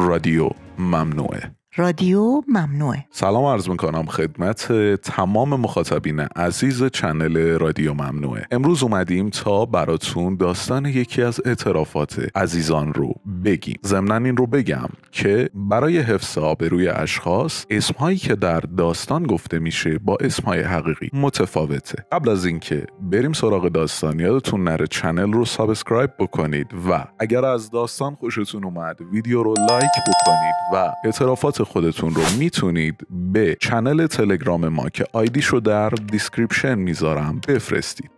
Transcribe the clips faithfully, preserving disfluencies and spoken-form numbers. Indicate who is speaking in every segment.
Speaker 1: رادیو ممنوعه.
Speaker 2: رادیو ممنوعه.
Speaker 1: سلام عرض میکنم خدمت تمام مخاطبین عزیز چنل رادیو ممنوعه. امروز اومدیم تا براتون داستان یکی از اعترافات عزیزان رو بگیم. ضمناً این رو بگم که برای حفظ آبروی اشخاص اسمهایی که در داستان گفته میشه با اسمهای حقیقی متفاوته. قبل از اینکه بریم سراغ داستان یادتون نره چنل رو سابسکرایب بکنید و اگر از داستان خوشتون اومد ویدیو رو لایک بکنید و اعترافات خودتون رو میتونید به چنل تلگرام ما که آیدیشو در دیسکریپشن میذارم بفرستید.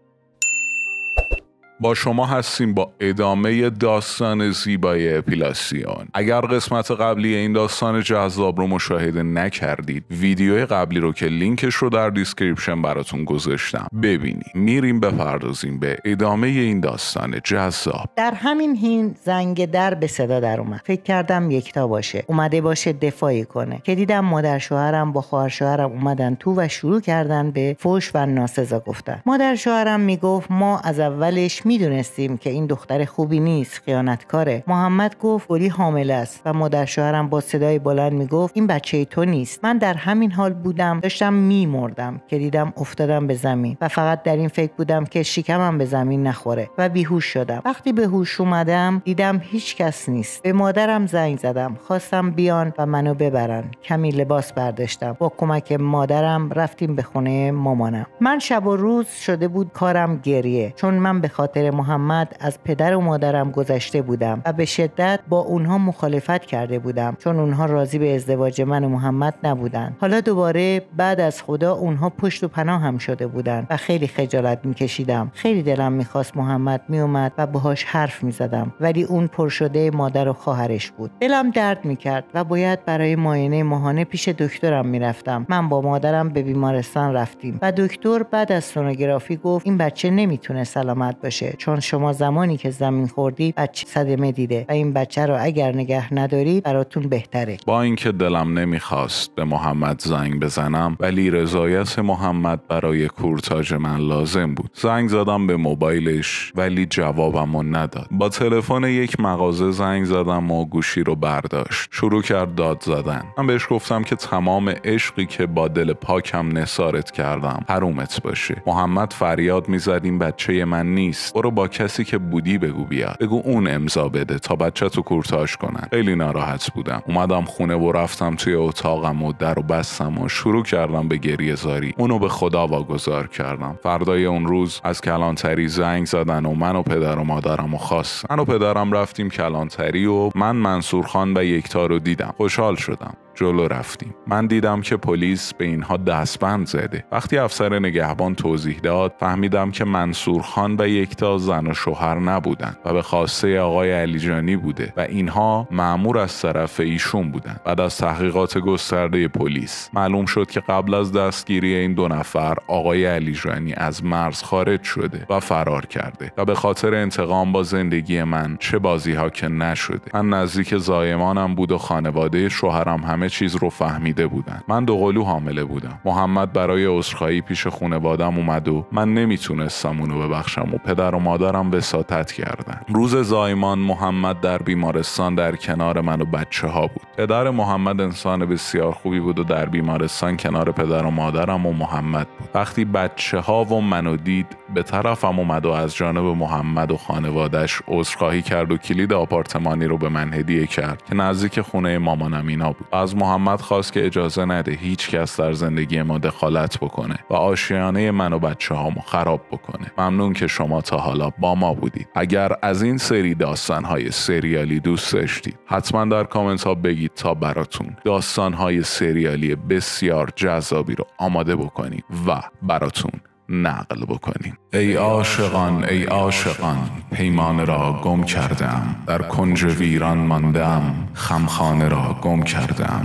Speaker 1: با شما هستیم با ادامه داستان زیبای اپیلاسیون. اگر قسمت قبلی این داستان جذاب رو مشاهده نکردید ویدیو قبلی رو که لینکش رو در دیسکریپشن براتون گذاشتم ببینید. میریم بپردازیم به ادامه این داستان جذاب.
Speaker 2: در همین حین زنگ در به صدا در اومد. فکر کردم یکتا باشه، اومده باشه دفاعی کنه که دیدم مادر شوهرم با خواهر شوهرم اومدن تو و شروع کردن به فحش و ناسزا گفتن. مادر شوهرم میگفت ما از اولش میدونستیم که این دختر خوبی نیست، خیانتکاره. محمد گفت گلی حامله است و مادر شوهرم با صدای بلند میگفت این بچه تو نیست. من در همین حال بودم، داشتم میمردم که دیدم افتادم به زمین و فقط در این فکر بودم که شکمم به زمین نخوره و بیهوش شدم. وقتی به هوش اومدم دیدم هیچ کس نیست. به مادرم زنگ زدم، خواستم بیان و منو ببرن. کمی لباس برداشتم. با کمک مادرم رفتیم به خونه مامانم. من شب و روز شده بود کارم گریه، چون من به خاطر محمد از پدر و مادرم گذشته بودم و به شدت با اونها مخالفت کرده بودم، چون اونها راضی به ازدواج من و محمد نبودن. حالا دوباره بعد از خدا اونها پشت و پناه هم شده بودن و خیلی خجالت میکشیدم. خیلی دلم میخواست محمد میومد و باهاش حرف میزدم، ولی اون پر شده مادر و خواهرش بود. دلم درد میکرد و باید برای معاینه ماهانه پیش دکترم میرفتم. من با مادرم به بیمارستان رفتیم و دکتر بعد از سونوگرافی گفت این بچه نمیتونه سلامت باشه، چون شما زمانی که زمین خوردی بچه صدمه دیده و این بچه رو اگر نگه نداری براتون بهتره.
Speaker 1: با اینکه دلم نمیخواست به محمد زنگ بزنم ولی رضایت محمد برای کورتاژ من لازم بود. زنگ زدم به موبایلش ولی جوابمو نداد. با تلفن یک مغازه زنگ زدم و گوشی رو برداشت. شروع کرد داد زدن. من بهش گفتم که تمام عشقی که با دل پاکم نثارت کردم حرومت باشه. محمد فریاد میزد این بچه من نیست، برو با کسی که بودی بگو بیاد، بگو اون امضا بده تا بچه تو کورتاژ کنن. خیلی ناراحت بودم. اومدم خونه و رفتم توی اتاقم و در و بستم و شروع کردم به گریه زاری. اونو به خدا واگذار کردم. فردای اون روز از کلانتری زنگ زدن و من و پدر و مادرم و خواستم. من و پدرم رفتیم کلانتری و من منصور خان و یکتا رو دیدم. خوشحال شدم. جلو رفتیم. من دیدم که پلیس به اینها دستبند زده. وقتی افسر نگهبان توضیح داد فهمیدم که منصور خان و یکتا زن و شوهر نبودن و به خواسته آقای علیجانی بوده و اینها مأمور از طرف ایشون بودن. بعد از تحقیقات گسترده پلیس معلوم شد که قبل از دستگیری این دو نفر آقای علیجانی از مرز خارج شده و فرار کرده و به خاطر انتقام با زندگی من چه بازی ها که نشده. من نزدیک زایمانم بود و خانواده شوهرم همه چیز رو فهمیده بودن. من دوقلو حامله بودم. محمد برای عذرخواهی پیش خانواده‌ام اومد و من نمیتونستم اونو ببخشم و پدر و مادرم وساطت کردن. روز زایمان محمد در بیمارستان در کنار من و بچه ها بود. پدر محمد انسان بسیار خوبی بود و در بیمارستان کنار پدر و مادرم و محمد بود. وقتی بچه ها و منو دید به طرفم اومد و از جانب محمد و خانواده‌اش عذرخواهی کرد و کلید آپارتمانی رو به من هدیه کرد که نزدیک خونه مامانم اینا بود. از محمد خواست که اجازه نده هیچ کس در زندگی ما دخالت بکنه و آشیانه من و بچه هامو خراب بکنه. ممنون که شما تا حالا با ما بودید. اگر از این سری داستان‌های سریالی دوست داشتید حتما در کامنت ها بگید تا براتون داستان‌های سریالی بسیار جذابی رو آماده بکنیم و براتون نقل بکنیم. ای عاشقان ای عاشقان پیمان را گم کردم، در کنج ویران ماندم خمخانه را گم کردم.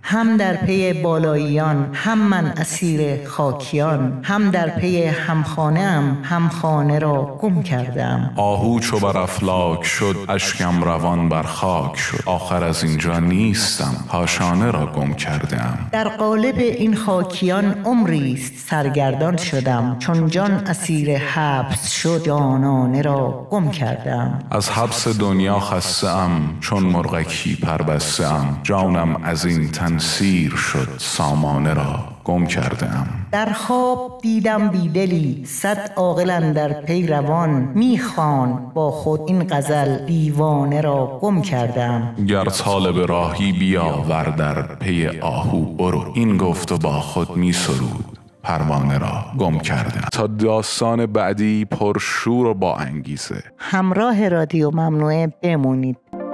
Speaker 2: هم در پی بالاییان هم من اسیر خاکیان، هم در پی همخانه‌ام هم خانه را گم کردم.
Speaker 1: آهو چو بر افلاک شد اشکم روان بر خاک شد، آخر از اینجا نیستم کاشانه را گم کردم.
Speaker 2: در قالب این خاکیان عمریست سرگردان شدم، چون جان اسیر حبس شد جانانه را گم کردم.
Speaker 1: از حبس دنیا خسته ام چون مرغکی پربسته ام، جانم از این تن سیر شد سامانه را گم کردم.
Speaker 2: در خواب دیدم بیدلی صد عاقل اندر پی روان، میخوان با خود این غزل دیوانه را گم کردم.
Speaker 1: گر طالب راهی بیا ور در پی آهو برو، این گفت و با خود می سرود پروانه را گم کردم. تا داستان بعدی پر شور و با انگیزه
Speaker 2: همراه رادیو ممنوعه بمونید.